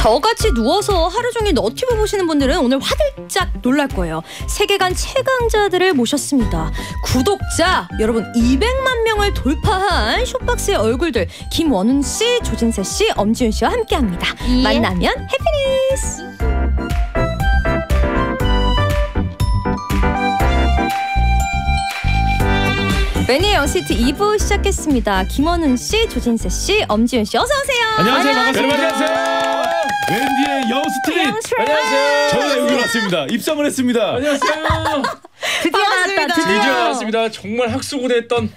저같이 누워서 하루 종일 너튜브 보시는 분들은 오늘 화들짝 놀랄 거예요. 세계관 최강자들을 모셨습니다. 구독자 여러분 200만 명을 돌파한 쇼박스의 얼굴들 김원훈 씨, 조진세 씨, 엄지윤 씨와 함께합니다. 예. 만나면 해피니스. 매니의 영시티 2부 시작했습니다. 김원훈 씨, 조진세 씨, 엄지윤 씨 어서 오세요. 안녕하세요. 반갑습니다. 안녕하세요. 웬디의 영스트릿. 안녕하세요. 저는 여기 왔습니다. 입성을 했습니다. 안녕하세요. 드디어 나왔다. 드디어 나왔습니다. 정말 학수고대했던.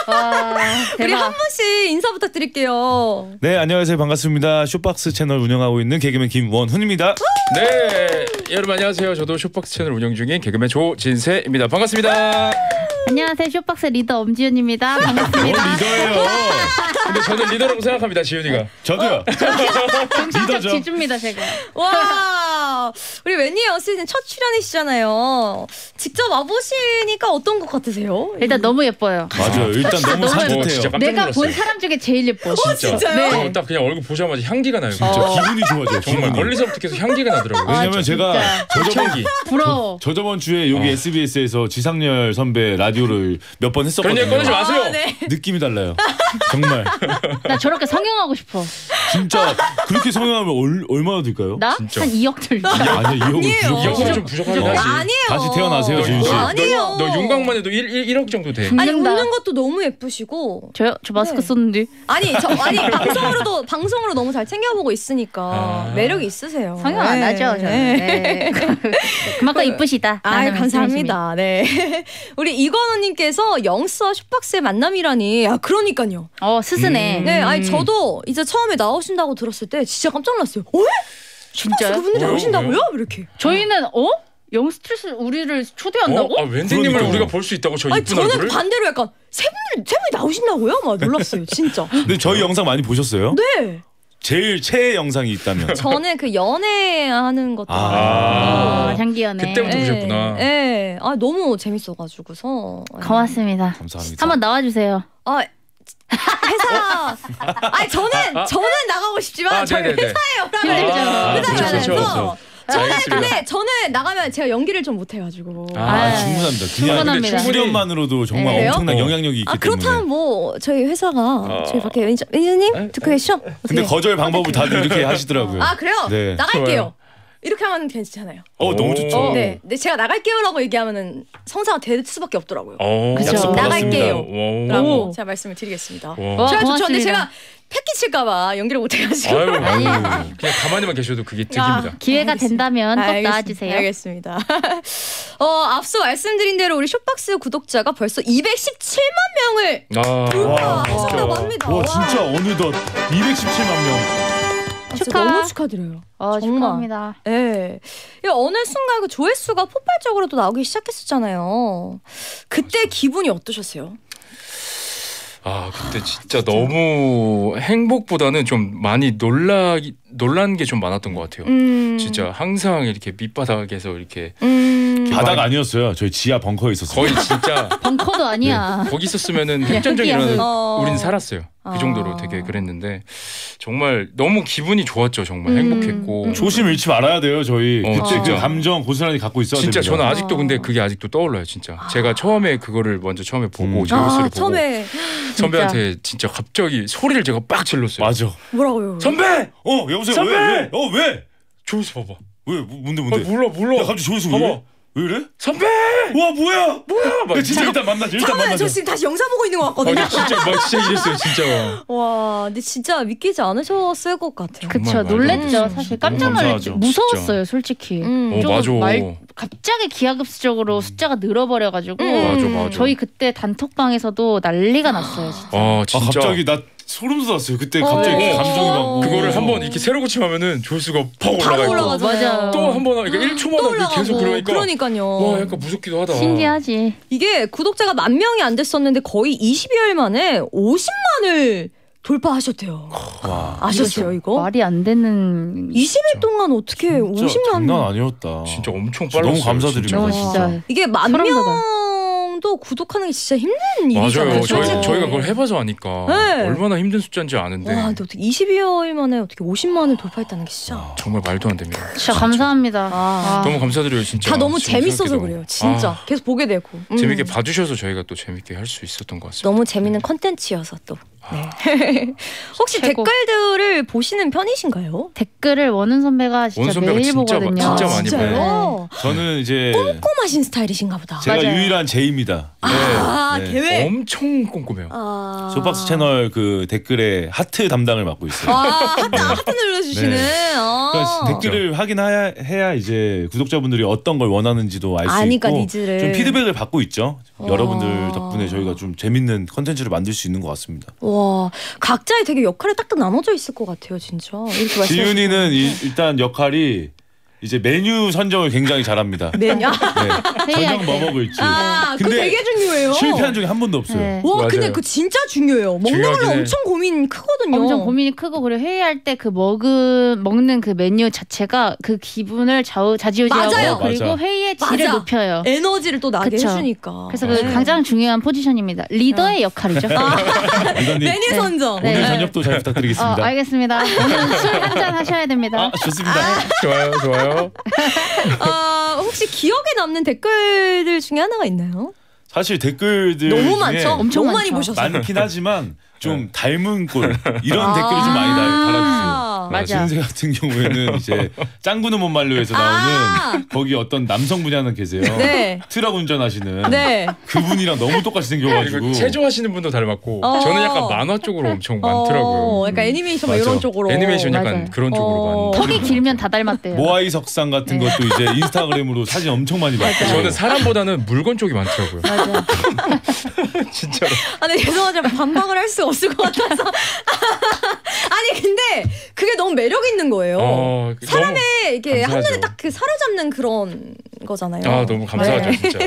우리 한 분씩 인사 부탁드릴게요. 네, 안녕하세요. 반갑습니다. 쇼박스 채널 운영하고 있는 개그맨 김원훈입니다. 네, 여러분 안녕하세요. 저도 쇼박스 채널 운영 중인 개그맨 조진세입니다. 반갑습니다. 안녕하세요. 쇼박스 리더 엄지윤입니다. 반갑습니다. 리더예요. 근데 저는 리더라고 생각합니다. 지윤이가. 저도요. 리더죠. 지줍니다 제가. 와, 우리 웬니의 영시즌 첫 출연이시잖아요. 직접 와보시니까 어떤 것 같으세요? 일단 너무 예뻐요. 맞아요. 일단 너무 산뜻해요. 진짜 깜짝 내가 놀랐어요. 본 사람 중에 제일 예뻐. 진짜요? 네. 딱 그냥 얼굴 보자마자 향기가 나요. 진짜 기분이 좋아져요. 정말 기분이. 멀리서부터 계속 향기가 나더라고요. 왜냐면 제가 향기. 부러워. 저저번 주에 여기 SBS에서 지상렬 선배 라디오를 몇 번 그런 얘기 했었거든요. 꺼내지 마세요. 네. 느낌이 달라요. 정말. 나 저렇게 성형하고 싶어. 진짜 그렇게 성형하면 얼마나 들까요? 나? 진짜. 한 2억 들자. 아니요, 2억은 아니에요. 부족하죠. 좀 부족하긴 하지. 아니에요. 다시 태어나세요, 지윤 씨. 아니에요. 너 윤곽만 해도 1억 정도 돼. 아니 죽는다. 웃는 것도 너무 예쁘시고. 저 마스크 네. 썼는데. 아니 방송으로 너무 잘 챙겨보고 있으니까 매력이 있으세요. 성형 안 하죠 저는. 네. 그만큼 이쁘시다. 아, 감사합니다. 네. 우리 이건우님께서 영스와 쇼박스의 만남이라니. 아, 그러니까요. 스스네. 네, 아니 저도 이제 처음에 나오신다고 들었을 때 진짜 깜짝 놀랐어요. 어? 진짜요? 그분들 왜요? 나오신다고요? 왜요? 이렇게. 저희는 영스트릿을 우리를 초대한다고? 웬디님을 그러니까요. 우리가 볼 수 있다고 저 아니 이쁜 저는 얼굴을? 반대로 약간 세 분이 나오신다고요? 막 놀랐어요, 진짜. 근데 저희 영상 많이 보셨어요? 네. 제일 최애 영상이 있다면? 저는 그 연애하는 것도. 장기연애. 그때부터 보셨구나. 네. 아 너무 재밌어가지고서. 고맙습니다. 감사합니다. 한번 나와주세요. 아 회사. 아니 저는 나가고 싶지만 저희 네네네. 회사에 오라고. 그렇죠, 회사에 그렇죠. 가서. 저는 알겠습니다. 근데 저는 나가면 제가 연기를 좀 못해가지고. 충분합니다. 그냥 충분합니다. 출연만으로도 정말 네, 엄청난 그래요? 영향력이 있기 아 때문에. 그렇다면 뭐 저희 회사가 저희 밖에 매니저님 듣고 계시죠? 근데 어떻게? 거절 방법을 다들 이렇게 하시더라고요. 아 그래요? 네. 나갈게요. 좋아요. 이렇게 하면 괜찮아요. 너무 좋죠. 네, 근데 제가 나갈게요라고 얘기하면은 성사가 될 수밖에 없더라고요. 그죠. 약속 나갈게요. 받았습니다. 라고 제가 말씀을 드리겠습니다. 와. 제가 좋죠. 근데 고맙습니다. 제가 패키칠까봐 연기를 못해가지고. 아유, 그냥 가만히만 계셔도 그게 득입니다. 기회가 된다면 꼭 알겠습니다. 나와주세요. 알겠습니다. 앞서 말씀드린 대로 우리 쇼박스 구독자가 벌써 217만 명을 하셨다고 합니다. 와 진짜 어느덧 217만 명. 진짜 너무 축하드려요. 정말. 축하합니다. 네. 어느 순간 그 조회수가 폭발적으로 또 나오기 시작했었잖아요. 그때 기분이 어떠셨어요? 그때 진짜 너무 행복보다는 좀 많이 놀란 게 좀 많았던 것 같아요. 진짜 항상 이렇게 밑바닥에서 이렇게 바닥 아니었어요. 저희 지하 벙커에 있었어요. 거의 진짜 벙커도 아니야. 거기 있었으면은 핵전쟁이 흑이야, 일어나서 우리는 살았어요. 그 정도로 되게 그랬는데 정말 너무 기분이 좋았죠. 정말 행복했고 조심 잃지 말아야 돼요. 저희 그때 진짜. 그 감정 고스란히 갖고 있어야 진짜 됩니다. 저는 아직도 근데 그게 아직도 떠올라요. 진짜 제가 처음에 그거를 먼저 보고 조회수를 보고 처음에 선배한테 진짜 갑자기 소리를 제가 빡 질렀어요. 맞아. 뭐라고요? 선배! 여보세요. 선배! 왜? 왜? 조회수 봐봐. 왜? 뭔데? 몰라. 야 갑자기 조회수 봐봐. 왜 이래? 선배! 와 뭐야? 막 야, 진짜 일단 만나죠. 잠깐만요. 저 지금 다시 영상 보고 있는 것 같거든요. 진짜 이랬어요. 진짜. 와, 근데 진짜 믿기지 않으셨을 것 같아요. 그쵸, 정말 놀랬죠. 맞아. 사실 너무 깜짝 놀랐죠. 감사하죠. 무서웠어요, 솔직히. 좀 맞아. 갑자기 기하급수적으로 숫자가 늘어버려가지고 맞아. 저희 그때 단톡방에서도 난리가 났어요, 진짜. 진짜. 갑자기 나 소름 돋았어요. 그때 갑자기 감정이 막 그거를 한번 이렇게 새로 고침하면은 조회수가 팍 올라가 있고 올라가잖아요. 또 한 번 그러니까 1초마다 계속 그러니까 그러니까요. 와 약간 무섭기도 하다. 신기하지. 이게 구독자가 10,000명이 안 됐었는데 거의 20여일 만에 50만을 돌파하셨대요. 와. 아셨어요 이거? 말이 안 되는. 20일 동안 어떻게 진짜 50만 장난 아니었다. 진짜 엄청 진짜 빨랐어요. 너무 감사드립니다. 너무 진짜. 이게 10,000명 명도 구독하는 게 진짜 힘든 일이잖아요. 맞아요. 솔직히. 저희가 그걸 해봐서 아니까 네. 얼마나 힘든 숫자인지 아는데. 와, 근데 어떻게 22여일 만에 어떻게 50만을 돌파했다는 게 진짜. 정말 말도 안 됩니다. 진짜 감사합니다. 너무 감사드려요 진짜. 다 너무 지금 재밌어서 생각해도. 그래요. 진짜 계속 보게 되고. 재밌게 봐주셔서 저희가 또 재밌게 할 수 있었던 것 같습니다. 너무 재밌는 컨텐츠여서 또. 네. 혹시 최고. 댓글들을 보시는 편이신가요? 댓글을 원은 선배가 진짜 원은 선배가 매일 진짜 보거든요. 진짜 많이 진짜요? 저는 이제 꼼꼼하신 스타일이신가 보다. 제가 맞아요. 유일한 제이입니다. 네. 대회. 엄청 꼼꼼해요. 소박스 채널 그 댓글에 하트 담당을 맡고 있어요. 하트 눌러주시는. 네. 그러니까 댓글을 확인해야 이제 구독자분들이 어떤 걸 원하는지도 알 수 아니까 있고 니즈를. 좀 피드백을 받고 있죠. 여러분들 덕분에 저희가 좀 재밌는 컨텐츠를 만들 수 있는 것 같습니다. 와, 각자의 되게 역할이 딱딱 나눠져 있을 것 같아요, 진짜. 이렇게 지윤이는 일단 역할이 이제 메뉴 선정을 굉장히 잘합니다. 메뉴. 네. 저녁 뭐 먹을지. 그거 되게 중요해요. 실패한 적이 한 번도 없어요. 네. 와, 맞아요. 근데 그거 진짜 중요해요. 먹는 걸로 중요하긴 해. 엄청 고민 크거든요. 엄청 고민이 크고 그리고 회의할 때 그 먹는 그 메뉴 자체가 그 기분을 좌지우지하고 맞아요. 그리고 맞아. 회의의 질을 맞아. 높여요. 에너지를 또 나게 그쵸. 해주니까. 그래서 네. 그 가장 중요한 포지션입니다. 리더의 역할이죠. 이건님 메뉴 선정. 네. 오늘 저녁도 잘 부탁드리겠습니다. 알겠습니다. 오늘 술 한잔 하셔야 됩니다. 좋습니다. 좋아요. 혹시 기억에 남는 댓글들 중에 하나가 있나요? 사실 댓글들 너무 중에 많죠? 엄청 너무 많이 많죠. 보셨어요. 많긴 하지만 좀 닮은 꼴 이런 댓글을 좀 많이 달아주세요. 맞아. 신세 같은 경우에는 이제 짱구는 못 말려에서 나오는 거기 어떤 남성분이 하나 계세요. 네. 트럭 운전하시는 네. 그분이랑 너무 똑같이 생겨가지고 그리고 체조하시는 분도 닮았고 저는 약간 만화 쪽으로 엄청 많더라고요. 약간 애니메이션 막 맞아. 이런 쪽으로. 애니메이션 약간 맞아요. 그런 쪽으로 많이. 턱이 길면 다 닮았대요. 모아이 석상 같은 것도 이제 인스타그램으로 사진 엄청 많이 봤고 저는 사람보다는 물건 쪽이 많더라고요. 맞아. 진짜로. 근데 죄송하지만 반박을 할 수가 없을 것 같아서. 아니 근데 그게 너무 매력 있는 거예요. 사람의 이게 감사하죠. 한눈에 딱 그 사로잡는 그런 거잖아요. 너무 감사하죠, 네. 진짜.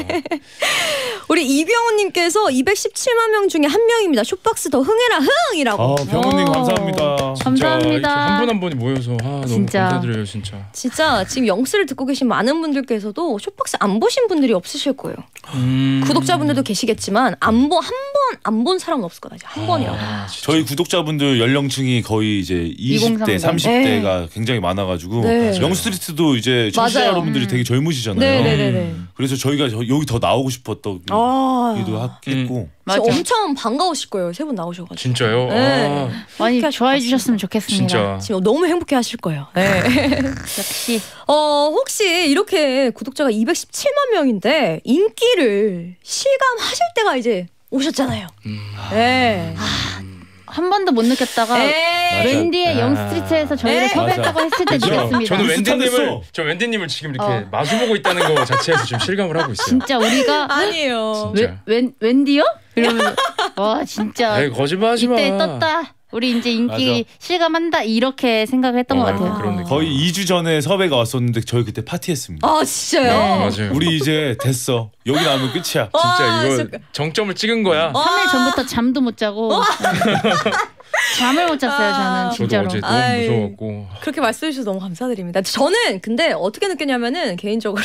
우리 이병훈님께서 217만 명 중에 한 명입니다. 쇼박스 더 흥해라 흥이라고. 병훈님 감사합니다. 감사합니다. 한 분 한 분이 모여서 너무 진짜. 감사드려요, 진짜. 진짜 지금 영스를 듣고 계신 많은 분들께서도 쇼박스 안 보신 분들이 없으실 거예요. 구독자분들도 계시겠지만 한 번 안 본 사람은 없을 거예요. 한 번이라도. 저희 구독자분들 연령층이 거의 이제 20대, 30대가 굉장히 많아가지고 네. 영스트리트도 이제 청취자 맞아요. 여러분들이 되게 젊으시잖아요. 네네네네. 그래서 저희가 여기 더 나오고 싶었던 기도 했고 맞아. 엄청 반가우실 거예요. 세 분 나오셔가지고. 진짜요? 네. 많이 행복해 좋아해 하실 주셨으면 좋겠습니다. 진짜. 지금 너무 행복해 하실 거예요. 네. 역시 혹시 이렇게 구독자가 217만 명인데 인기를 실감하실 때가 이제 오셨잖아요. 네. 한 번도 못 느꼈다가 에이. 웬디의 영스트리트에서 저희를 에이. 섭외했다고 했을 때 그죠? 느꼈습니다. 저는 비슷하겠어. 웬디님을 지금 이렇게 마주보고 있다는 거 자체에서 지금 실감을 하고 있어요. 진짜 우리가 아니에요. 진짜. 웬디요? 이러면 와 진짜 에이, 거짓말하지 마. 이때 떴다. 우리 이제 인기 실감한다 이렇게 생각을 했던 것 같아요. 그런 느낌. 거의 2주 전에 섭외가 왔었는데 저희 그때 파티했습니다. 아 진짜요? 네. 맞아요. 우리 이제 됐어. 여기 나오면 끝이야. 진짜 이거 진짜. 정점을 찍은 거야. 3일 전부터 잠도 못 자고 잠을 못 잤어요. 저는 저도 진짜로. 어제 너무 아이. 무서웠고. 그렇게 말씀해 주셔서 너무 감사드립니다. 저는 근데 어떻게 느꼈냐면은 개인적으로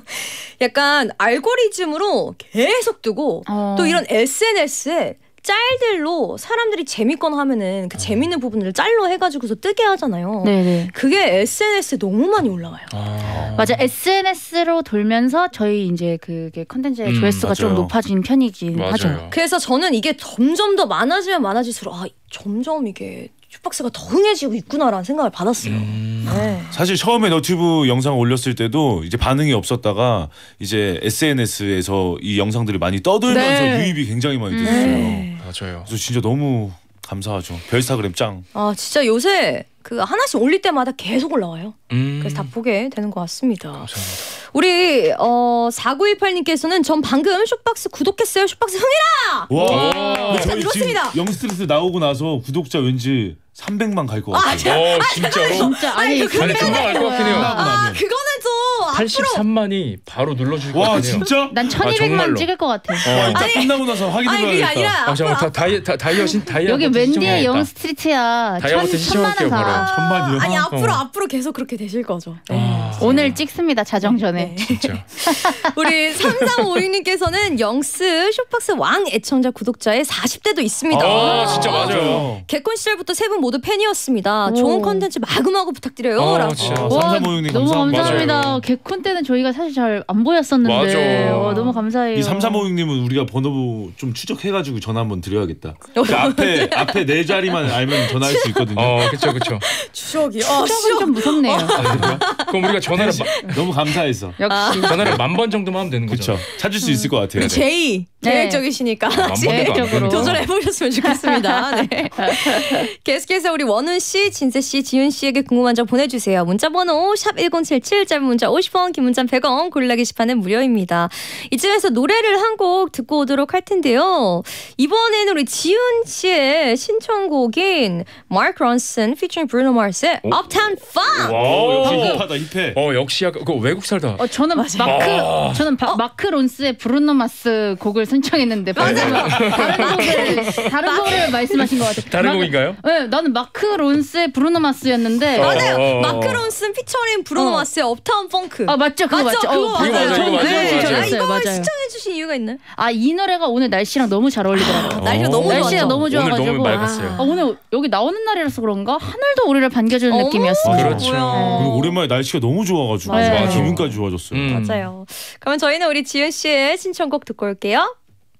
약간 알고리즘으로 계속 뜨고 또 이런 SNS에 짤들로 사람들이 재밌거나 하면은 그 재밌는 부분들을 짤로 해가지고서 뜨게 하잖아요. 네네. 그게 SNS에 너무 많이 올라와요. 맞아. SNS로 돌면서 저희 이제 그게 컨텐츠의 조회수가 좀 맞아요. 높아진 편이긴 하죠. 그래서 저는 이게 점점 더 많아지면 많아질수록 점점 이게 슈박스가 더 흥해지고 있구나라는 생각을 받았어요. 네. 사실 처음에 너튜브 영상 올렸을 때도 이제 반응이 없었다가 이제 SNS에서 이 영상들이 많이 떠들면서 네. 유입이 굉장히 많이 됐어요. 네. 맞아요. 그래서 진짜 너무 감사하죠. 별스타그램 짱. 진짜 요새 그 하나씩 올릴 때마다 계속 올라와요. 그래서 다 보게 되는 것 같습니다. 감사합니다. 우리 4918님께서는 전 방금 쇼박스 구독했어요. 쇼박스 흥해라! 와. 근데 저희 그렇습니다. 지금 영스트리트 나오고 나서 구독자 왠지 300만 갈 것 같아요. 진짜로? 진짜 아니 아니, 아니 금방 알 것 같긴 해요. 끝나고 나면. 그거는 좀 83만이 바로 눌러줄 것 와 같아요. 진짜? 난 1200만 정말로. 찍을 것 같아. 와 이따 끝나고 나서 아니 그게 확인해봐야겠다. 아니라 잠깐 다이아 여기 맨디의 영 스트리트야. 다이아부터 시청할게요, 바로. 천만이요? 아니 앞으로 계속 그렇게 되실 거죠. 오늘 찍습니다. 자정 전에. 진짜. 우리 3356님께서는 영스 쇼박스 왕 애청자 구독자의 40대도 있습니다. 진짜 맞아요. 개콘 시절부터 세 분 모두 팬이었습니다. 좋은 컨텐츠 마구마구 부탁드려요. 라고. 진짜. 3356님 너무 감사합니다. 감사합니다. 개콘 때는 저희가 사실 잘 안 보였었는데 맞아. 너무 감사해요. 이 3356님은 우리가 번호 좀 추적해가지고 전화 한번 드려야겠다. 그 앞에 네 자리만 알면 전화할 수 있거든요. 그쵸. 추적이. 추적은 좀 무섭네요. 그럼 우리가 전화를 너무 감사해서. 역시. 전화를 10,000번 정도만 하면 되는 거죠. 그렇죠. 찾을 수 있을 것 같아요. 우리 제이 네. 계획적이시니까 계획적으로. 도전해 보셨으면 좋겠습니다. 네. 계속해서 우리 원훈 씨, 진세 씨, 지윤 씨에게 궁금한 점 보내주세요. 문자번호 샵 #1077 짧은 문자 50원, 긴 문자 100원, 고릴라 게시판은 무료입니다. 이쯤에서 노래를 한 곡 듣고 오도록 할 텐데요. 이번에는 우리 지윤 씨의 신청곡인 마크 론슨 피처링 브루노 마스의 Uptown Funk. 역시 힙하다 힙해. 역시 약간 그거 외국 살다. 저는 마크 론스의 브루노 마스 곡을 신청했는데 다른 곡을 말씀하신 것 같아요. 다른 곡인가요? 네, 나는 마크 론스의 브루노 마스였는데. 맞아요. 마크 론슨 피처링 브루노 마스의 업타운 펑크. 맞죠, 그거 맞죠. 그거 맞아요. 이거 맞아요. 이걸 맞아요. 시청해주신 이유가 있나요? 이 노래가 오늘 날씨랑 너무 잘 어울리더라고요. 날씨가 너무 날씨가 좋았죠? 너무 좋아가지고. 오늘 너무 맑았어요. 오늘 여기 나오는 날이라서 그런가 하늘도 우리를 반겨주는 느낌이었어요. 그렇죠. 그리고 오랜만에 날씨가 너무 좋아가지고 맞아요. 기분까지 좋아졌어요. 맞아요. 그러면 저희는 우리 지윤 씨의 신청곡 듣고 올게요.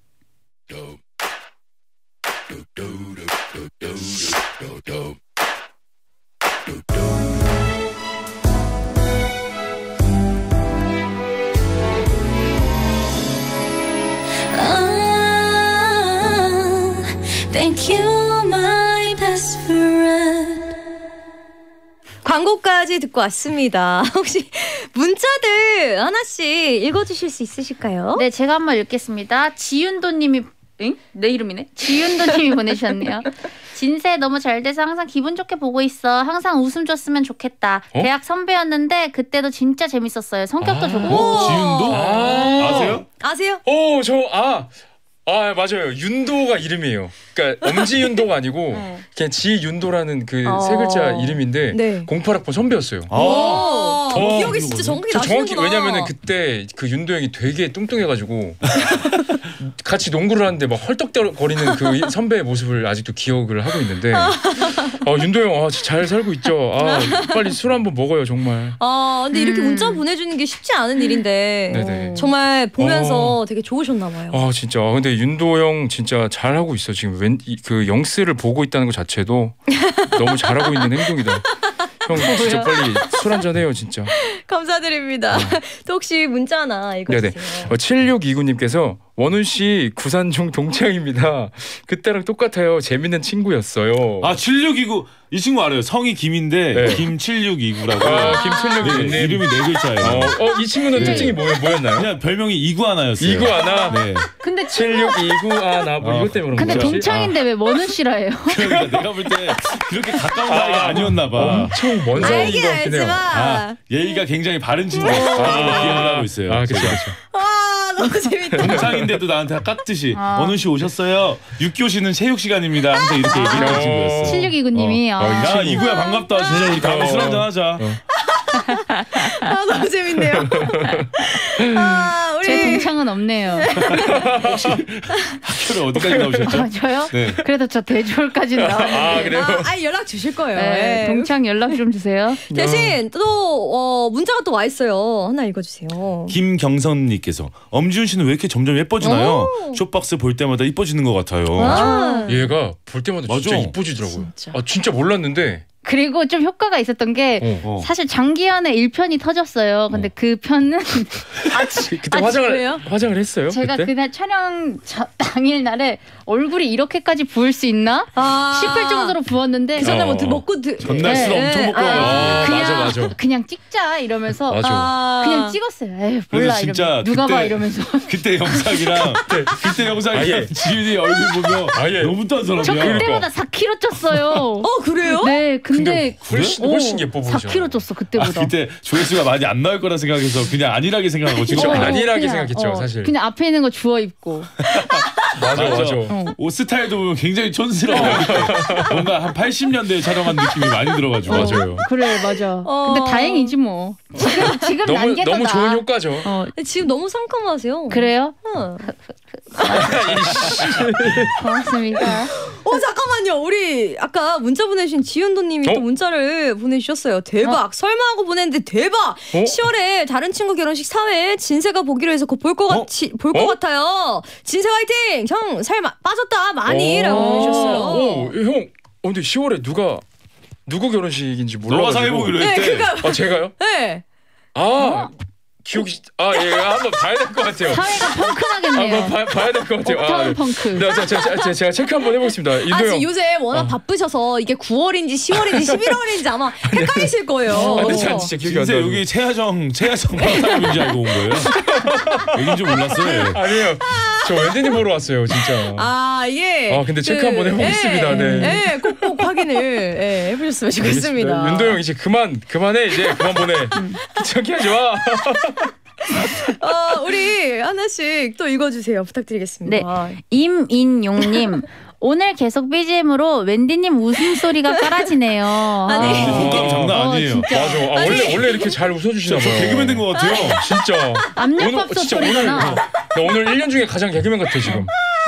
Thank you, my best friend. 광고까지 듣고 왔습니다. 혹시 문자들 하나씩 읽어주실 수 있으실까요? 네, 제가 한번 읽겠습니다. 지윤도님이 내 이름이네. 지윤도님이 보내주셨네요. 진세 너무 잘 돼서 항상 기분 좋게 보고 있어. 항상 웃음 줬으면 좋겠다. 대학 선배였는데 그때도 진짜 재밌었어요. 성격도 좋고. 지윤도? 아세요? 아세요? 맞아요. 윤도가 이름이에요. 그러니까 엄지윤도가 아니고 그냥 지윤도라는 그 세 글자 이름인데 네. 08학번 선배였어요. 기억이 진짜 정확히 나시는구나. 왜냐면은 그때 그 윤도 형이 되게 뚱뚱해가지고 같이 농구를 하는데 막 헐떡거리는 그 선배의 모습을 아직도 기억을 하고 있는데 윤도 형 잘 살고 있죠. 빨리 술 한번 먹어요 정말. 근데 이렇게 문자 보내주는 게 쉽지 않은 일인데 네네. 정말 보면서 되게 좋으셨나 봐요. 진짜. 근데 윤도 형 진짜 잘하고 있어. 지금 그 영스를 보고 있다는 것 자체도 너무 잘하고 있는 행동이다. 형 진짜 빨리 술 한잔 해요 진짜. 감사드립니다. 또 혹시 문자 하나 읽어주세요. 7629님께서 원훈 씨 구산중 동창입니다. 그때랑 똑같아요. 재밌는 친구였어요. 7629 이 친구 알아요. 성이 김인데 네. 김7629라고. 김7629님. 네, 이름이 네 글자예요. 이 친구는 특징이 뭐였나요? 그냥 별명이 이구아나였어요. 이구아나. 네. 근데 7629아나 이것 때문에 그런 근데 거지? 동창인데 왜 원훈 씨라예요? 그러니까 내가 볼 때 그렇게 가까운 사이가 아니었나 봐. 엄청 먼 사이인 알긴 것 같긴 해요. 알지만 예의가 굉장히 바른 친구였어. 기억을 하고 있어요. 그렇죠. 너무 재밌다. 동창인데도 나한테 깍듯이 원훈 씨 오셨어요. 6교시는 체육 시간입니다. 항상 이렇게 얘기했던 친구였어. 7629님이 야 이구야 반갑다. 진짜 우리 다음에 술 한잔 하자. 너무 재밌네요. 우리 제 동창은 없네요. 학교를 어디까지 나오셨죠? 저요? 네. 그래도 저 대졸까지 나왔는데. 그래요? 연락 주실 거예요. 네, 동창 연락 좀 주세요. 대신 또 문자가 또 와 있어요. 하나 읽어주세요. 김경선님께서 엄지훈 씨는 왜 이렇게 점점 예뻐지나요? 쇼박스 볼 때마다 이뻐지는 것 같아요. 얘가 볼 때마다 진짜 맞아. 이뻐지더라고요. 진짜. 진짜 몰랐는데. 그리고 좀 효과가 있었던 게 사실 장기현의 1편이 터졌어요. 근데 그 편은 그때 그래요? 화장을 했어요? 제가 그때? 그날 촬영 당일 날에 얼굴이 이렇게까지 부을 수 있나 싶을 정도로 부었는데 전날 먹고 전날 술 엄청 먹고 와가지고. 맞아. 그냥 찍자 이러면서 맞아. 그냥 찍었어요. 에이, 그래서 몰라 진짜 이러면 누가 그때- 봐 이러면서 그때 영상이랑 아예. 지윤이 얼굴 보면 아예. 너무 딴 저 사람이야. 그때보다 4kg 쪘어요. 그래요? 네, 근데 훨씬 예뻐 보이죠. 4kg 쪘어 아, 그때보다. 그때 조회수가 많이 안 나올 거라 생각해서 그냥 안일하게 생각하고 지금 그쵸, 안일하게 그냥, 생각했죠, 사실. 그냥 앞에 있는 거 주워 입고. 맞아. 옷 스타일도 보면 굉장히 촌스러워. 뭔가 한 80년대에 촬영한 느낌이 많이 들어가지고. 맞아요. 그래 맞아. 근데 다행이지 뭐. 지금 난게더 너무 나. 좋은 효과죠. 지금 너무 상큼하세요. 그래요? 응. 고맙습니다. 잠깐만요. 우리 아까 문자 보내주신 지윤도님이 또 문자를 보내주셨어요. 대박. 설마 하고 보냈는데 대박. 10월에 다른 친구 결혼식 사회 진세가 보기로 해서 곧 볼 것 같아요. 진세 화이팅. 형 살 빠졌다 많이라고 보내주셨어요. 형, 근데 10월에 누구 결혼식인지 몰라가지고. 너가 사회 보기로 했대. 그러니까. 제가요? 네. 기억이 한번 봐야 될 것 같아요. 사회가 펑크나겠네요. 한번 봐야 될 것 같아요. 업타운 펑크. 네, 제가 체크 한번 해보겠습니다. 지금 요새 워낙 바쁘셔서 이게 9월인지 10월인지 11월인지 아마 헷갈리실 거예요. 근데 진짜 기억이 안 진짜 나요. 여기 최하정 사람인지 알고 온 거예요? 여긴 줄 몰랐어요. 아니에요. 저 웬디님 보러 왔어요, 진짜. 이게. 근데 체크 한번 해보겠습니다. 네. 꼭꼭 확인을 해보셨으면 좋겠습니다. 윤도 형 이제 그만해 이제 그만 보내. 귀찮게 하지 마. 우리 하나씩 또 읽어주세요. 부탁드리겠습니다. 네, 임인용님. 오늘 계속 BGM으로 웬디님 웃음소리가 깔아지네요. 효과음 장난 아니에요. 맞아. 원래 이렇게 잘 웃어주시나 봐요. 저 개그맨 된 것 같아요. 진짜. 압력밥솥 소리잖아. 나 오늘 1년 중에 가장 개그맨 같아 지금.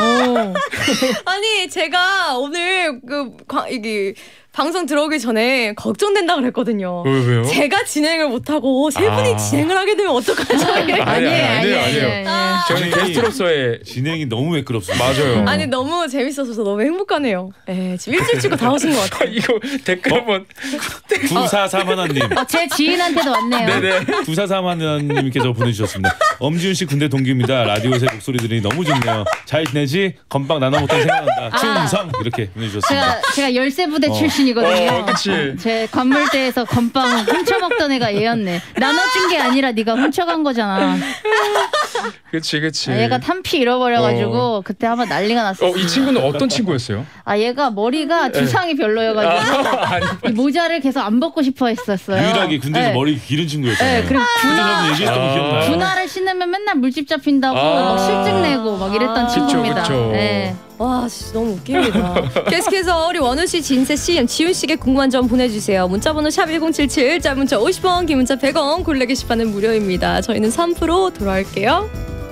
아니 제가 오늘 이게 방송 들어오기 전에 걱정된다 그랬거든요. 왜요? 제가 진행을 못하고 세 분이 진행을 하게 되면 어떡하죠? 아니에요. 저는 게스트로서의 진행이 너무 매끄럽습니다. 맞아요. 아니 너무 재밌어서 너무 행복하네요. 지금 일주일 치고 다 오신 것 같아요. 이거 댓글 한번 943 하나님. 제 지인한테도 왔네요. 네네. 943 하나님께서 보내주셨습니다. 엄지훈 씨 군대 동기입니다. 라디오에서 목소리 들으니 너무 좋네요. 잘 지내지? 건빵 나눠 먹던 생각난다. 충성 이렇게 보내주셨습니다. 제가 열세부대 출신이거든요. 그치. 제 관물대에서 건빵 훔쳐먹던 애가 얘였네. 나눠준 게 아니라 네가 훔쳐간 거잖아. 그치. 얘가 탄피 잃어버려가지고 그때 한번 난리가 났어. 이 친구는 어떤 친구였어요? 얘가 머리가 두상이 별로여가지고 이 모자를 계속 안 벗고 싶어 했었어요. 유일하게 군대에서 머리 기른 친구였잖아요. 그리고 얘기했던 거 기억나요? 분화를 신으면 맨날 물집 잡힌다고 막 실증 내고 막 이랬던 친구입니다. 그쵸. 네. 와 진짜 너무 웃깁니다. 계속해서 우리 원우 씨, 진세 씨, 지훈 씨에게 궁금한 점 보내주세요. 문자번호 샵 1077, 짧은 문자 50원, 긴 문자 100원, 골라 게시판은 무료입니다. 저희는 3부로 돌아올게요.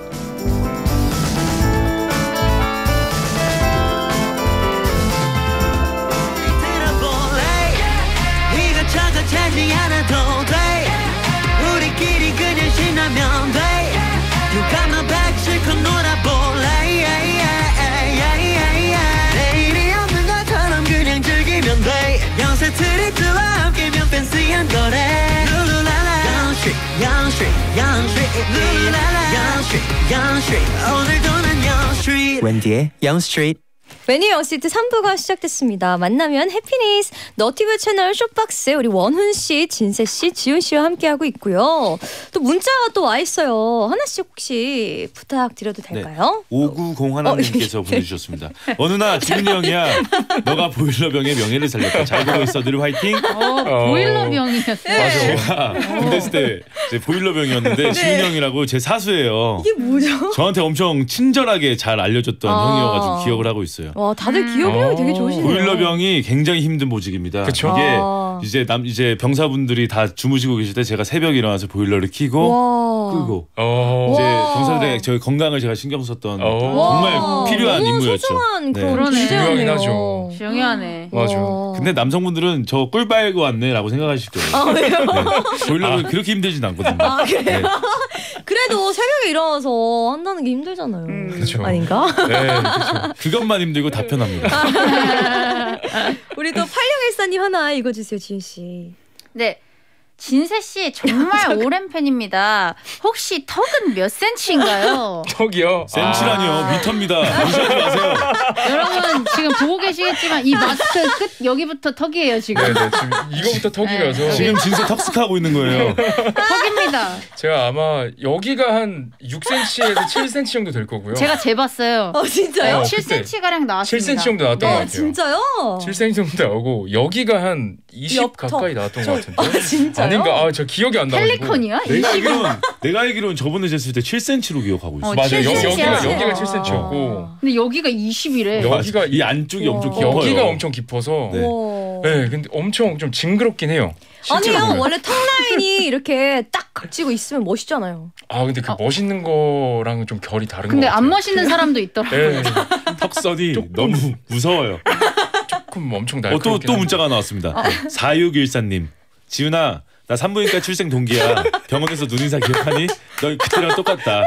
찾지 않아도 돼 우리끼리 그냥 신나면 돼 유감만 백실컷 놀아볼래 내일이 없는 것처럼 그냥 즐기면 돼 영세 트리트와 함께면 팬시한 거래 룰루랄라 영스트리트 룰루랄라 영스트리트 오늘도 난 영스트리트 웬디의 영스트리트. 매니 영시트 3부가 시작됐습니다. 만나면 해피니스 너티브 채널 쇼박스 우리 원훈 씨, 진세 씨, 지훈 씨와 함께하고 있고요. 또 문자가 또 와 있어요. 하나씩 혹시 부탁드려도 될까요? 590 하나님께서 보내주셨습니다. 원훈아 지훈이 형이야. 너가 보일러병의 명예를 살렸다. 잘 보고 있어. 늘 화이팅. 보일러병이었어요. 제가 군대 있을 때 이제 보일러병이었는데 지훈이 형이라고 제 사수예요. 이게 뭐죠? 저한테 엄청 친절하게 잘 알려줬던 형이어가지고 기억을 하고 있어요. 와 다들 기억력이 되게 좋으시네요. 보일러병이 굉장히 힘든 보직입니다. 그쵸? 이게 이제 병사분들이 다 주무시고 계실 때 제가 새벽에 일어나서 보일러를 켜고 끄고 이제 병사들의 저희 건강을 제가 신경 썼던 정말 필요한 임무였죠. 소중한 네. 그런 중요하긴 하죠. 중요하네. 맞아. 근데 남성분들은 저 꿀 빨고 왔네라고 생각하실 거예요. 왜요? 네. 보일러병이 그렇게 힘들진 않거든요. 그래요? 네. 그래도 새벽에 일어나서 한다는 게 힘들잖아요. 그렇죠. 아닌가? 네, 그렇죠. 그것만 힘들고 다 편합니다. 우리 또 8614님 하나 읽어주세요, 지윤 씨. 네. 진세 씨 정말 오랜 팬입니다. 혹시 턱은 몇 센치인가요? 턱이요? 센치라니요. 미터입니다. 무시하지 마세요. 여러분 지금 보고 계시겠지만 이 마스크 끝 여기부터 턱이에요 지금. 네네 지금 이거부터 턱이라서 네. 지금 진짜 턱스크하고 있는 거예요. 턱입니다. 제가 아마 여기가 한 6cm에서 7cm 정도 될 거고요. 제가 재봤어요. 진짜요? 7cm 가량 나왔습니다. 7cm 정도 나왔던 것 같아요. 진짜요? 7cm 정도 나오고 여기가 한 20 옆턱. 가까이 나왔던 것 같은데. 진짜요? 아닌가? 저 기억이 안 나가지고. 펠리콘이야? 내가 알기로는 저번에 쟀을 때 7cm로 기억하고 있어. 맞아. 맞아요. 7cm. 여기가 7cm였고 근데 여기가 20이래. 여기가 이 안쪽이 엄청 깊어요. 여기가 엄청 깊어서. 네. 네, 근데 엄청 좀 징그럽긴 해요. 실제로 아니요, 보면. 원래 턱 라인이 이렇게 딱 각지고 있으면 멋있잖아요. 근데 그 멋있는 거랑은 좀 결이 다른 것 근데 같아요. 안 멋있는 사람도 있더라고요. 네, 턱선이 너무 무서워요. 조금 엄청 또 날카롭긴 문자가 나왔습니다. 4614님. 지훈아 나 산부인과 출생 동기야. 병원에서 눈인사 기억하니? 너 그때랑 똑같다.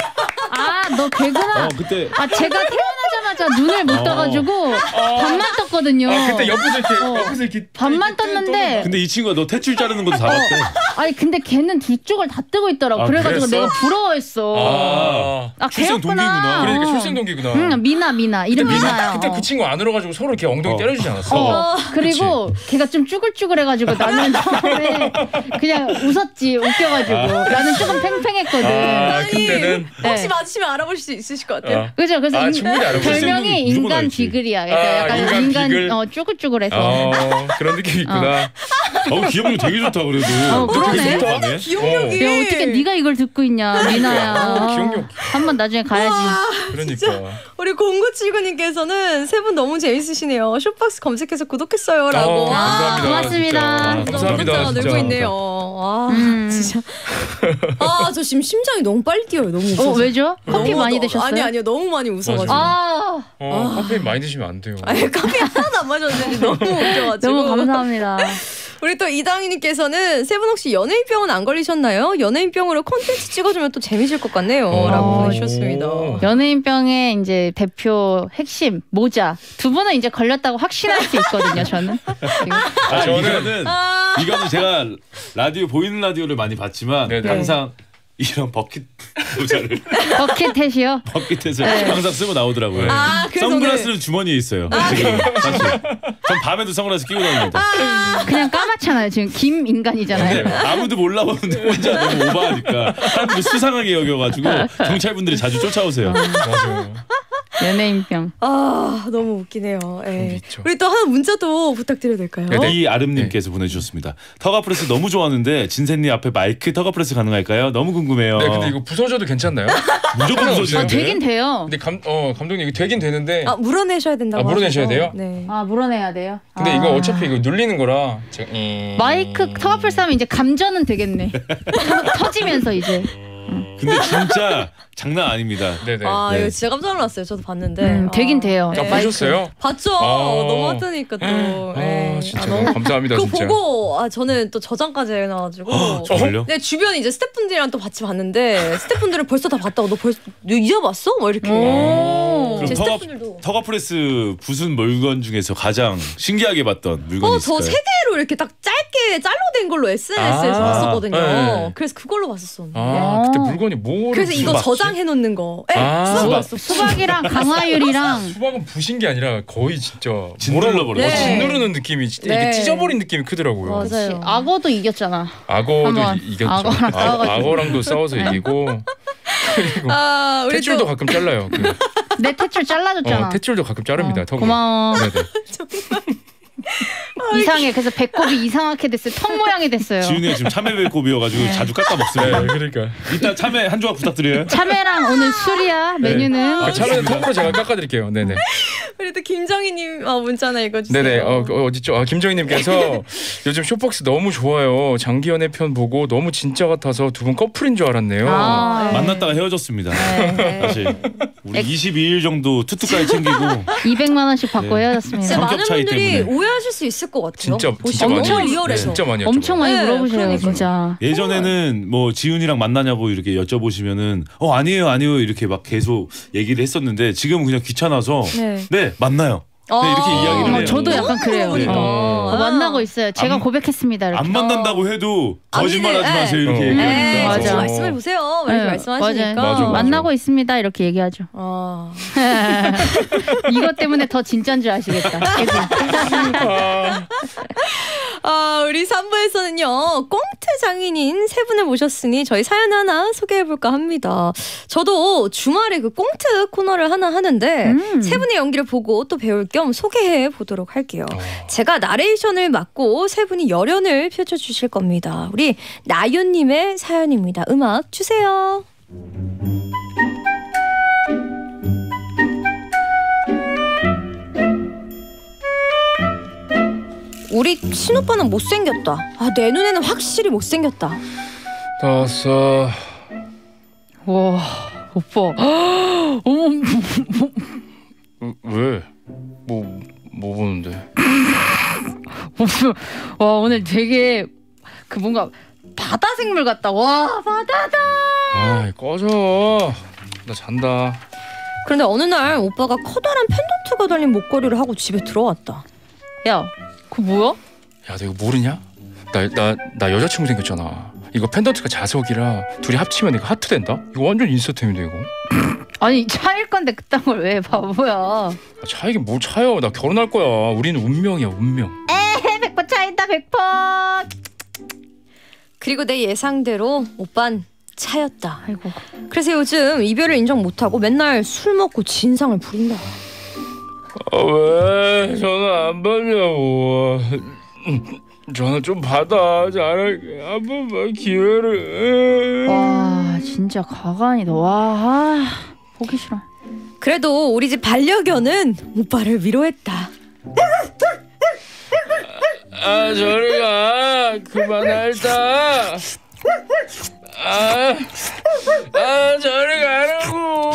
너 걔구나. 그때 제가 태어나자마자 눈을 못 떠가지고 반만 떴거든요. 그때 옆에서 이렇게 반만 떴는데 근데 이 친구가 너 tet줄 자르는 것도 다 봤대. 아니 근데 걔는 두 쪽을 다 뜨고 있더라고. 그래가지고 그랬어? 내가 부러워했어. 출생 걔였구나. 동기구나. 그러니까 출생 동기구나. 응, 미나 이름 미나요. 그때 그 친구 안 울어가지고 서로 이렇게 엉덩이 때려주지 않았어? 그리고 걔가 좀 쭈글쭈글해가지고 나는 처음에 그냥 웃었지 웃겨가지고 나는 조금 팽팽했거든. 그때는 혹시 네. 맞으시면 알아볼 수 있으실 것 같아요. 그죠? 그래서 충분히 알아볼 수 있어요. 별명이 무조건 인간 알지. 비글이야. 그러니까 약간 인간 비글? 쭈글쭈글해서. 그런 느낌이 있구나. 기억력 되게 좋다 그래도. 그러네. 되게 좋다네. 기억력이. 야 어떻게 네가 이걸 듣고 있냐 미나야. 기억력. 한번 나중에 가야지. 그러니까. 우리 0979님께서는 세 분 너무 재밌으시네요. 쇼박스 검색해서 구독했어요라고. 감사합니다. 고맙습니다. 진짜. 감사합니다. 구독자가 진짜. 늘고 있네요. 진짜. 저 지금 심장이 너무 빨리 뛰어요. 너무 웃어서. 왜죠? 커피 너무 많이 드셨어요? 아니요. 너무 많이 웃어가지고. 카페인 많이 드시면 안 돼요. 커피 하나도 안 마셨는데 너무 웃겨가지고. 너무 감사합니다. 우리 또 이당희님께서는 세 분 혹시 연예인병은 안 걸리셨나요? 연예인병으로 콘텐츠 찍어주면 또 재미질 것 같네요. 라고 보내주셨습니다. 연예인병의 이제 대표 핵심 모자 두 분은 이제 걸렸다고 확신할 수 있거든요. 저는. 지금. 이거는 제가 라디오 보이는 라디오를 많이 봤지만 네네. 항상 이런 버킷 모자를 버킷햇이요? 버킷에서 네. 항상 쓰고 나오더라고요. 그래서 선글라스는 주머니에 있어요. 지금 사실 전 밤에도 선글라스 끼고 다닙니다. 그냥 까맣잖아요. 지금 김 인간이잖아요. 네, 아무도 몰라보는데 혼자 너무 오버하니까 사람들이 수상하게 여겨가지고 경찰분들이 자주 쫓아오세요. 맞아요. 연예인병. 너무 웃기네요. 예. 있죠. 우리 또 하나 문자도 부탁드려도 될까요? 이아름님께서 보내주셨습니다. 턱아프레스 너무 좋아하는데 진세님 앞에 마이크 턱아프레스 가능할까요? 너무 궁금해요. 네, 근데 이거 부서져도 괜찮나요? 무조건 부서지는데. 되긴 돼요. 근데 감독님 이거 되긴 되는데. 물어내셔야 된다고. 물어내셔야 하셔서. 돼요? 네. 물어내야 돼요. 근데 이거 어차피 이거 눌리는 거라. 마이크 턱아플 싸면 이제 감전은 되겠네. 터지면서 이제. 근데 진짜 장난 아닙니다. 네네. 네. 이거 진짜 깜짝 놀랐어요. 저도 봤는데. 되긴 돼요. 보셨어요? 봤죠. 너무 핫하니까 또. 진짜 너무 감사합니다. 그거 진짜. 보고 저는 또 저장까지 해놔가지고. 정말요? 네, 주변 이제 스태프분들이랑 또 같이 봤는데 스태프분들은 벌써 다 봤다고 너 이제 봤어? 뭐 이렇게. 그럼 제 스태프분들도. 턱아프레스 부순 물건 중에서 가장 신기하게 봤던 물건이 있을까요? 저 세 개로 이렇게 딱 짧게 짤로 된 걸로 SNS에서 봤었거든요. 네. 그래서 그걸로 봤었었는데. 그때 물건이 뭐를 그래서 이거 수박? 저장해 놓는 거. 네, 수박 봤어. 수박이랑 강화유리랑 수박은 부신 게 아니라 거의 진짜 짓눌러버려. 네. 짓누르는 느낌이 네. 이게 찢어버린 느낌이 크더라고요. 맞아요. 악어도 이겼잖아. 악어도 한번 이겼죠. 악어랑 싸워가지고. 악어랑도 싸워서 이기고 그리고 우리 탯줄도 또 가끔 잘라요. 내 탯줄 잘라줬잖아. 탯줄도 가끔 자릅니다. 턱을. 고마워. 네네. 이상해. 그래서 배꼽이 이상하게 됐어요. 턱 모양이 됐어요. 지훈이가 지금 참외 배꼽이어가지고 자주 깎아 먹습니다. 네, 그러니까. 이따 참외 한 조각 부탁드려요. 참외랑 오늘 술이야. 메뉴는. 차라리 턱으로 제가 깎아드릴게요. 네네. 우리 또 김정희님 문자 하나 읽어주세요. 네네. 어딨죠? 김정희님께서 요즘 쇼박스 너무 좋아요. 장기연애 편 보고 너무 진짜 같아서 두 분 커플인 줄 알았네요. 만났다가 헤어졌습니다. 사실 우리 22일 정도 투투까지 챙기고 200만 원씩 받고 헤어졌습니다. 진짜 많은 성격 차이 분들이 때문에. 오해하실 수 있을 것 같아요. 진짜 보시면 많이 엄청 리얼해서. 진짜 많이 여쭤봐요. 엄청 많이 네, 물어보셔요, 그러니까요. 진짜. 예전에는 뭐 지훈이랑 만나냐고 이렇게 여쭤보시면은 아니에요 이렇게 막 계속 얘기를 했었는데 지금은 그냥 귀찮아서 네 만나요. 네, 이렇게 이야기를 해요. 저도 약간 그래요. 만나고 있어요. 제가 고백했습니다. 이렇게. 안 만난다고 해도 거짓말하지 마세요 이렇게 네, 얘기하니까. 맞아. 말씀해 보세요. 이렇게 말씀하시니까. 맞아. 만나고 있습니다. 이렇게 얘기하죠. 이것 때문에 더 진짜인 줄 아시겠다. 우리 3부에서는요 꽁트 장인인 세 분을 모셨으니 저희 사연 하나 소개해볼까 합니다. 저도 주말에 그 꽁트 코너를 하나 하는데 세 분의 연기를 보고 또 배울 겸 소개해 보도록 할게요. 제가 나레이션을 맡고 세 분이 열연을 펼쳐주실 겁니다. 우리 나윤님의 사연입니다. 음악 주세요. 우리 친오빠는 못생겼다. 내 눈에는 확실히 못생겼다. 나왔어. 와, 오빠. 어머. 왜? 뭐 보는데? 와, 오늘 되게 그 뭔가 바다 생물 같다. 와, 바다다. 꺼져. 나 잔다. 그런데 어느 날 오빠가 커다란 펜던트가 달린 목걸이를 하고 집에 들어왔다. 야, 그거 뭐야? 야, 너 이거 모르냐? 나 여자친구 생겼잖아. 이거 펜던트가 자석이라 둘이 합치면 이거 하트 된다? 이거 완전 인스타템인데 이거. 아니 차일 건데 그딴 걸 왜 바보야? 차이긴 뭐 차요? 나 결혼할 거야. 우리는 운명이야 운명. 100% 차이다 100%. 그리고 내 예상대로 오빤 차였다. 아이고. 그래서 요즘 이별을 인정 못하고 맨날 술 먹고 진상을 부린다. 왜 전화 안 받냐고. 전화 좀 받아. 잘할게. 한 번만 기회를. 와 진짜 가관이다. 와 보기 싫어. 그래도 우리 집 반려견은 오빠를 위로했다. 저리 가. 그만할다. 저리 가라고.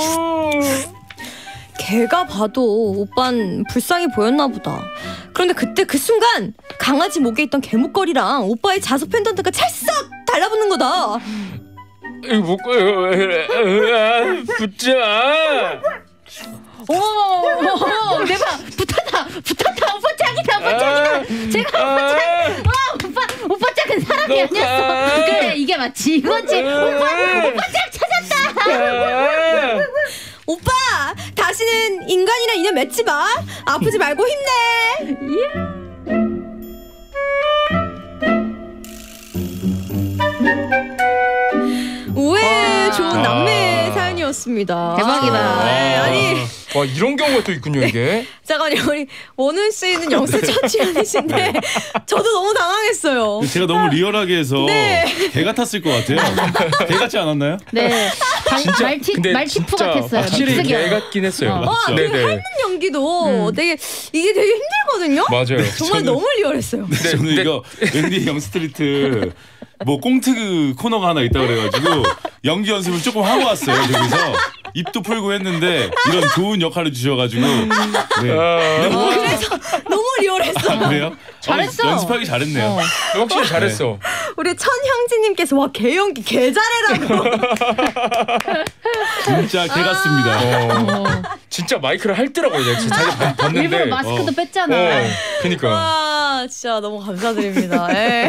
걔가 봐도 오빤 불쌍해 보였나 보다. 그런데 그때 그 순간 강아지 목에 있던 개목걸이랑 오빠의 자석 펜던트가 찰싹 달라붙는 거다. 이 목걸이가 왜 이래? 붙지 마. 어머 내가 붙었다 오빠 짝이다. 제가 오빠 짝은 사람이 아니었어. 그래 이게 맞지 이거지. 오빠 짝 찾았다. 오빠 다시는 인간이랑 인연 맺지 마. 아프지 말고 힘내. 오해 좋은 남매 사연이었습니다. 대박이다. 네, 아니 와 이런 경우가 또 있군요 이게. 잠깐만요. 우리 원훈 씨는 영세 처치 아니신데 저도 너무 당황했어요. 제가 너무 리얼하게 해서 개 같았을 것 같아요. 개 같지 않았나요? 네. 진짜 말티푸 같았어요. 확실히 개 같긴 했어요. 그 핥는 연기도 되게 이게 되게 힘들거든요. 맞아요. 정말 너무 리얼했어요. 저는 이거 웬디 영스트리트 뭐 꽁트 코너가 하나 있다 그래가지고 연기 연습을 조금 하고 왔어요. 저기서 입도 풀고 했는데 이런 좋은 역할을 주셔가지고 그래서 너무 리얼했어. 그래요? 잘했어. 연습하기 잘했네요. 확실히 잘했어. 우리 천형진님께서 와 개연기 개 잘해라고. 진짜 개 같습니다. 진짜 마이크를 핥더라고요. 제가 자기 봤는데. 일부러 마스크도 뺐잖아. 그러니까. 와 진짜 너무 감사드립니다.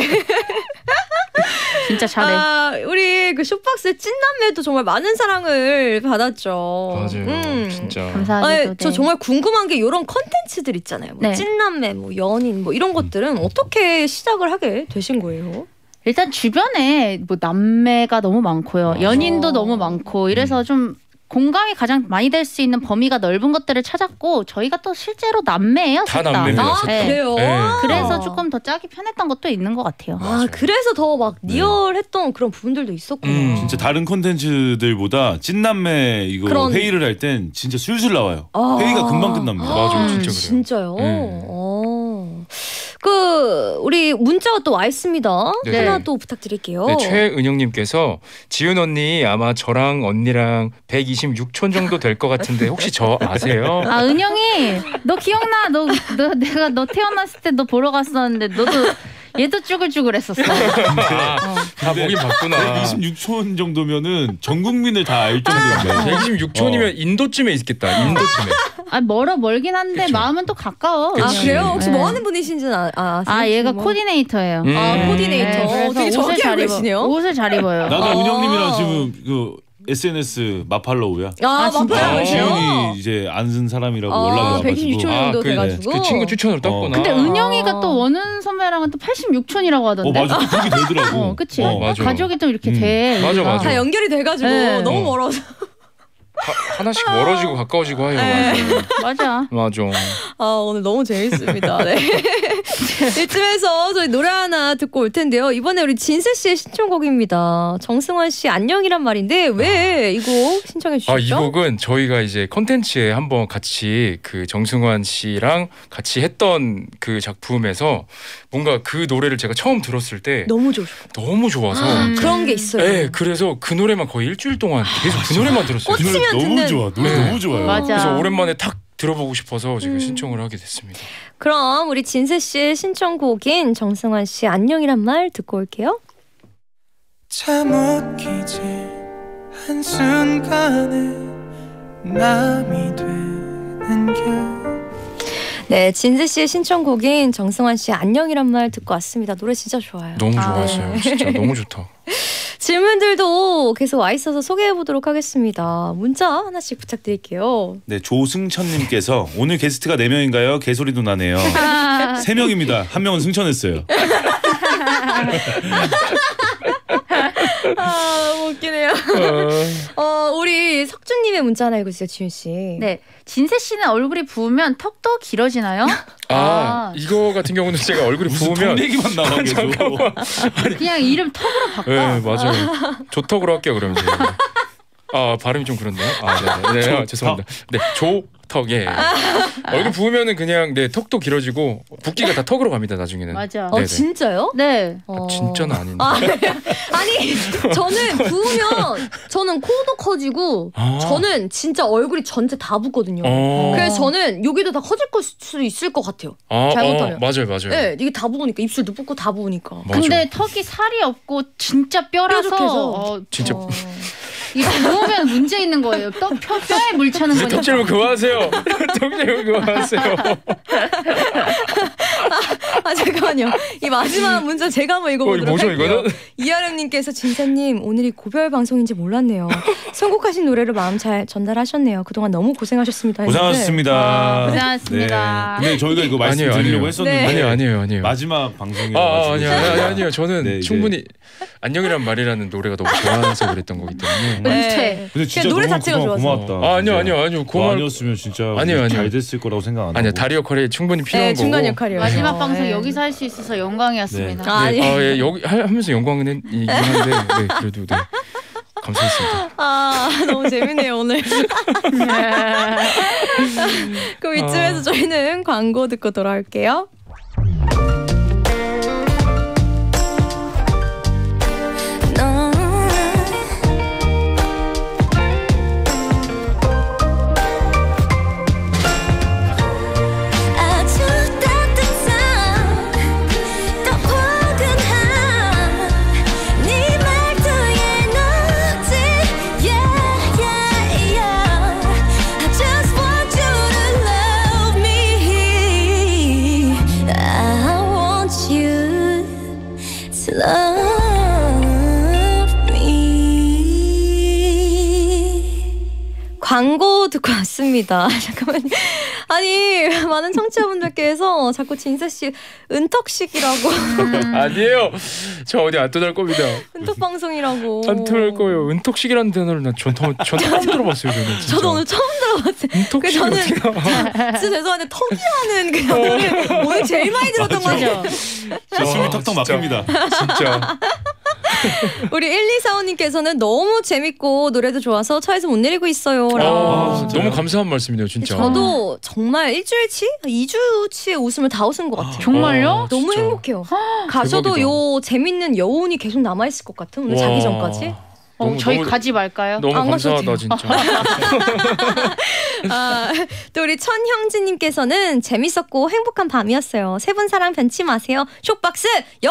진짜 잘해. 우리 그 쇼박스 찐남매도 정말 많은 사랑을 받았죠. 맞아요. 진짜. 감사하게도. 저 정말 궁금한 게 이런 컨텐츠들 있잖아요. 뭐 네. 찐남매, 뭐 연인, 뭐 이런 것들은 어떻게 시작을 하게 되신 거예요? 일단 주변에 뭐 남매가 너무 많고요. 연인도 너무 많고 이래서 좀 공감이 가장 많이 될 수 있는 범위가 넓은 것들을 찾았고 저희가 또 실제로 남매예요. 다 셋 다. 남매네요. 네. 그래요? 네. 그래서 조금 더 짜기 편했던 것도 있는 것 같아요. 그래서 더 막 리얼했던 그런 부분들도 있었구나. 진짜 다른 콘텐츠들보다 찐남매 이거 그런- 회의를 할 땐 진짜 술술 나와요. 회의가 금방 끝납니다. 맞아요. 진짜 그래요. 진짜요? 네. 우리 문자가 또 와 있습니다. 네. 하나 또 부탁드릴게요. 네, 최은영님께서 지은 언니 아마 저랑 언니랑 126촌 정도 될 것 같은데 혹시 저 아세요? 아 은영이 너 기억나? 너 내가 너 태어났을 때 너 보러 갔었는데 너도 얘도 쭈글쭈글했었어. 다 보긴 봤구나. 126촌 정도면은 전 국민을 다 알 정도인데. 126촌이면 인도쯤에 있겠다. 인도쯤에. 멀긴 한데 그쵸. 마음은 또 가까워. 아 그래요? 혹시 네. 뭐 하는 분이신지는 아세요? 얘가 코디네이터예요. 코디네이터. 그래서 되게 정확히 알고 계시네요. 옷을 잘 입어요. 나도 은영님이랑 지금 그 SNS 마팔로우야. 마팔로우 지훈이 계세요? 이제 안 쓴 사람이라고 연락이 126촌 와가지고. 정도 돼가지고. 그 친구 추천으로 떴구나. 근데 은영이가 또 원은 선배랑은 또 86촌이라고 하던데. 맞아. 또 그렇게 되더라고. 그치? 맞아. 가족이 좀 이렇게 돼. 맞아, 우리가. 맞아. 다 연결이 돼가지고 네. 너무 멀어서. 하나씩 멀어지고 가까워지고 하요. 맞아. 맞아. 오늘 너무 재밌습니다. 네. 이쯤에서 저희 노래 하나 듣고 올 텐데요. 이번에 우리 진세 씨의 신청곡입니다. 정승환 씨 안녕이란 말인데 왜 이 곡 신청해 주셨죠? 이 곡은 저희가 이제 컨텐츠에 한번 같이 그 정승환 씨랑 같이 했던 그 작품에서 뭔가 그 노래를 제가 처음 들었을 때 너무 좋죠. 너무 좋아서 그런 게 있어요. 네, 그래서 그 노래만 거의 일주일 동안 계속 그 노래만 들었어요. 꽂히면 너무 듣는. 좋아. 노래 너무 좋아요. 맞아. 그래서 오랜만에 탁 들어보고 싶어서 제가 신청을 하게 됐습니다. 그럼 우리 진세 씨의 신청곡인 정승환 씨 안녕이란 말 듣고 올게요. 참 웃기지 한순간에 남이 되는 게 네, 진세 씨의 신청곡인 정승환 씨의 안녕이란 말 듣고 왔습니다. 노래 진짜 좋아요. 너무 좋았어요. 네. 진짜 너무 좋다. 질문들도 계속 와 있어서 소개해 보도록 하겠습니다. 문자 하나씩 부탁드릴게요. 네, 조승천님께서 오늘 게스트가 4명인가요? 개소리도 나네요. 3명입니다. 1명은 승천했어요. 너무 웃기네요. 우리 석준님의 문자 하나 읽어주세요, 지윤 씨. 네. 진세 씨는 얼굴이 부으면 턱도 길어지나요? 이거 같은 경우는 제가 얼굴이 무슨 부으면 돈 얘기만 나와 계속. 그냥 이름 턱으로 바꿔. 네, 맞아요. 조턱으로 할게요, 그러면 제가. 발음이 좀 그렇네요. 네, 죄송합니다. 네, 조턱에 얼굴 부으면은 그냥 턱도 길어지고 붓기가 다 턱으로 갑니다, 나중에는. 맞아. 네네. 진짜요? 네. 진짜는 아닌데. 아니, 저는 부으면 저는 코도 커지고 저는 진짜 얼굴이 전체 다 붓거든요. 그래서 저는 여기도 다 커질 수도 있을 것 같아요. 잘못하면. 맞아요. 네, 이게 다 부으니까 입술도 붓고 다 부으니까. 맞아. 근데 턱이 살이 없고 진짜 뼈라서 뾰족해서. 진짜. 이거 부으면 문제 있는 거예요. 뼈에 물 차는 거니까. 턱질문 그만하세요. 턱질문 그만하세요. 잠깐만요. 이 마지막 문자 제가 한번 읽어보도록 뭐죠, 할게요. 이거는? 이하름님께서 진사님 오늘이 고별 방송인지 몰랐네요. 선곡하신 노래를 마음 잘 전달하셨네요. 그동안 너무 고생하셨습니다. 고생하셨습니다. 고생하셨습니다. 네. 근데 저희가 이거 말씀드리려고 아니에요. 했었는데 아니에요. 마지막 방송이라서 아니요. 저는 네, 충분히 안녕이란 말이라는 노래가 너무 좋아서 그랬던 거기 때문에. 네. 근데 진짜 노래 너무 자체가 좋아서. 고맙다. 아니요. 그거 아니었으면 진짜 아니에요. 잘 됐을 거라고 생각 안 하고. 아니요, 다리 역할이 충분히 필요한 네, 거고. 중간 역할이에요. 마지막 방송 네. 여기서 할 수 있어서 영광이었습니다. 네. 예, 여기 하면서 영광은 이긴 한데 네, 그래도 네. 감사했습니다. 너무 재밌네요 오늘. 그럼 이쯤에서 저희는 광고 듣고 돌아올게요. 광고 듣고 왔습니다. 잠깐만요. 아니 많은 청취자분들께서 자꾸 진세씨 은턱식이라고 아니에요. 저 어디 안 떠날 겁니다. 은턱방송이라고 안 떠날 거예요. 은턱식이라는 단어를 난 처음 들어봤어요. 저는 진짜. 저도 오늘 처음 들어봤어요. 은턱식 저는 어떻게 나와? 진짜 죄송한데 턱이라는 그냥 오늘 제일 많이 들었던 거 같아요. 저 숨이 턱턱 막힙니다. 진짜. 우리 1245님께서는 너무 재밌고 노래도 좋아서 차에서 못 내리고 있어요. 라고. 너무 감사한 말씀이네요, 진짜. 저도 정말 일주일치? 2주치의 웃음을 다 웃은 것 같아요. 정말요? 너무 진짜. 행복해요. 가셔도 대박이다. 요 재밌는 여운이 계속 남아있을 것 같은 오늘 자기 전까지. 저희 가지 말까요? 너무 안 가셔도 감사하다 돼요. 진짜. 또 우리 천형진님께서는 재밌었고 행복한 밤이었어요. 세 분 사랑 변치 마세요. 쇼박스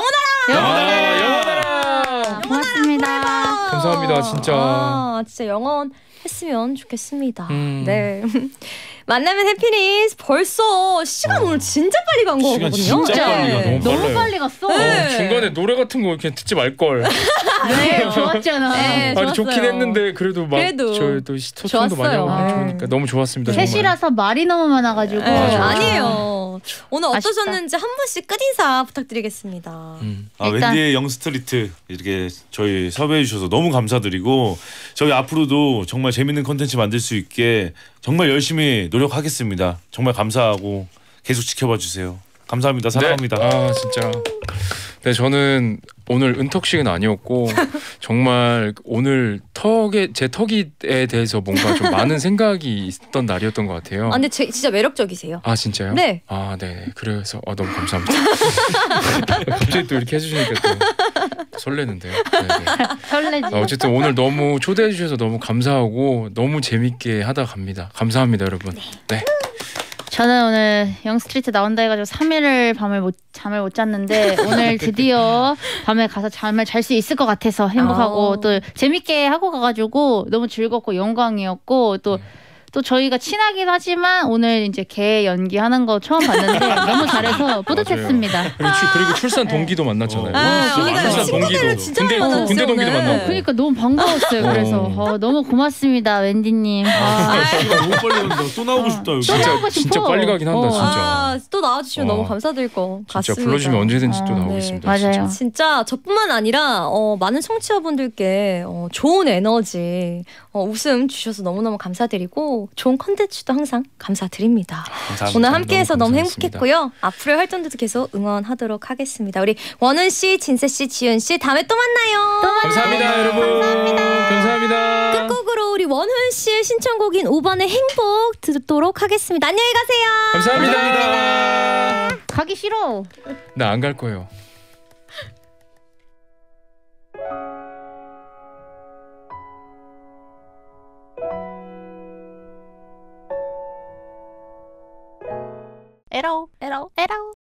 영원하라. 영원하라. 고맙습니다. 감사합니다 진짜. 진짜 영원했으면 좋겠습니다. 네. 만나면 해피니스 벌써 시간 오늘 진짜 빨리 간 시간 거거든요. 진짜 빨리 가. 네. 너무 너무 빨리 갔어. 네. 중간에 노래 같은 거 이렇게 듣지 말 걸. 네, 좋았잖아. 네, 아니 좋았어요. 좋긴 했는데 그래도 막 그래도 저희도 소통도 많이 좋았어요. 하고 네. 좋으니까 너무 좋았습니다. 정말. 셋이라서 말이 너무 많아가지고. 네, 아니에요. 오늘 아쉽다. 어떠셨는지 한 분씩 끝인사 부탁드리겠습니다. 아, 일단- 웬디의 영스트리트 이렇게 저희 섭외해 주셔서 너무 감사드리고 저희 앞으로도 정말 재밌는 컨텐츠 만들 수 있게 정말 열심히 노력하겠습니다. 정말 감사하고 계속 지켜봐 주세요. 감사합니다. 사랑합니다. 네. 아 진짜. 네 저는 오늘 은턱식은 아니었고 정말 오늘 제 턱에 대해서 뭔가 좀 많은 생각이 있던 날이었던 것 같아요. 근데 진짜 매력적이세요. 아 진짜요? 네. 아 네. 그래서 너무 감사합니다. 갑자기 또 이렇게 해주시니까 또 설레는데요. 네네. 설레지. 어쨌든 오늘 너무 초대해 주셔서 너무 감사하고 너무 재밌게 하다 갑니다. 감사합니다 여러분. 네. 저는 오늘 영스트리트 나온다 해가지고 3일을 잠을 못 잤는데 오늘 드디어 밤에 가서 잠을 잘 수 있을 것 같아서 행복하고 또 재밌게 하고 가가지고 너무 즐겁고 영광이었고 또 저희가 친하긴 하지만 오늘 이제 개 연기하는 거 처음 봤는데 너무 잘해서 뿌듯했습니다. 그리고 출산 동기도 만났잖아요. 그러니까 출산 친구들을 진짜 군대 많이 만났어요, 동기도 오늘. 만나고. 그러니까 너무 반가웠어요. 그래서 너무 고맙습니다, 웬디님. 너무 빨리 간다. 또 나오고 싶다 여기. 나오고 진짜 싶어. 빨리 가긴 한다 진짜. 또 나와주시면 어. 너무 감사드릴 것 진짜 같습니다. 불러주시면 언제든지 또 네, 나오겠습니다. 맞아요. 진짜 저뿐만 아니라 많은 청취자분들께 좋은 에너지, 웃음 주셔서 너무너무 감사드리고 좋은 컨텐츠도 항상 감사드립니다. 감사합니다. 오늘 함께해서 너무 감사했습니다. 행복했고요. 앞으로의 활동들도 계속 응원하도록 하겠습니다. 우리 원은 씨, 진세 씨, 지윤 씨 다음에 또 만나요. 감사합니다 여러분. 감사합니다. 끝곡으로 우리 원훈 씨의 신청곡인 5번의 행복 듣도록 하겠습니다. 안녕히 가세요. 감사합니다. 가기 싫어. 나 안 갈 거예요. 에라오.